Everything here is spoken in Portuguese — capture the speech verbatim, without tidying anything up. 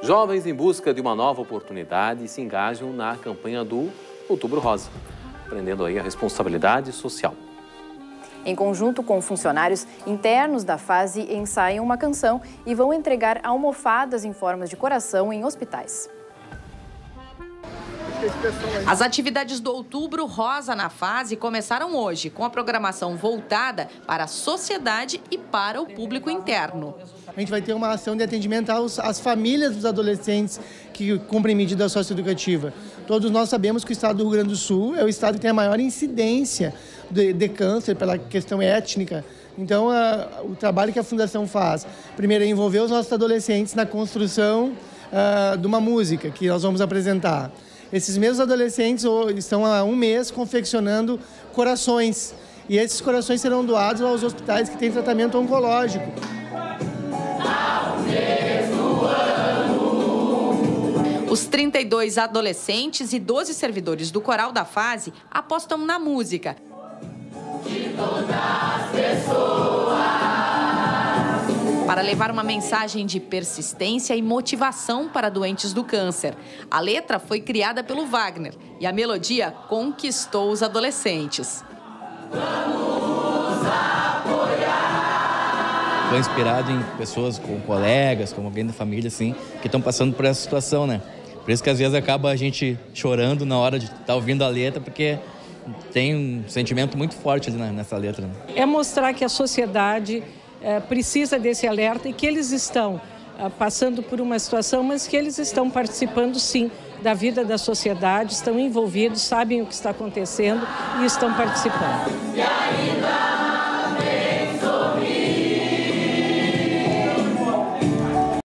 Jovens em busca de uma nova oportunidade se engajam na campanha do Outubro Rosa, aprendendo aí a responsabilidade social. Em conjunto com funcionários internos da fase, ensaiam uma canção e vão entregar almofadas em formas de coração em hospitais. As atividades do Outubro Rosa na fase começaram hoje, com a programação voltada para a sociedade e para o público interno. A gente vai ter uma ação de atendimento aos, às famílias dos adolescentes que cumprem medida socioeducativa. Todos nós sabemos que o estado do Rio Grande do Sul é o estado que tem a maior incidência de, de câncer pela questão étnica. Então, a, o trabalho que a Fundação faz, primeiro, é envolver os nossos adolescentes na construção a, de uma música que nós vamos apresentar. Esses mesmos adolescentes estão há um mês confeccionando corações. E esses corações serão doados aos hospitais que têm tratamento oncológico. Os trinta e dois adolescentes e doze servidores do coral da fase apostam na música. De todas as pessoas. Para levar uma mensagem de persistência e motivação para doentes do câncer. A letra foi criada pelo Wagner e a melodia conquistou os adolescentes. Vamos apoiar! Foi inspirado em pessoas, com colegas, como alguém da família, assim, que estão passando por essa situação, né? Por isso que às vezes acaba a gente chorando na hora de estar ouvindo a letra, porque tem um sentimento muito forte ali nessa letra. Né? É mostrar que a sociedade é, precisa desse alerta e que eles estão é, passando por uma situação, mas que eles estão participando sim da vida da sociedade, estão envolvidos, sabem o que está acontecendo e estão participando.